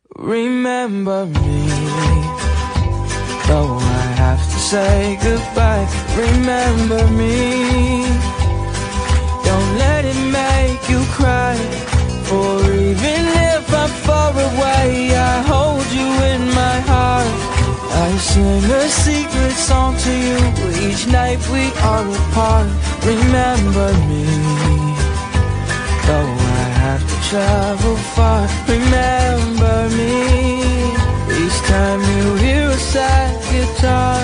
Remember me, though I have to say goodbye. Remember me, don't let it make you cry. For even if I'm far away, I hold you in my heart. I sing a secret song to you each night we are apart. Remember me, though I have to travel far. Remember me, each time you hear a sad guitar.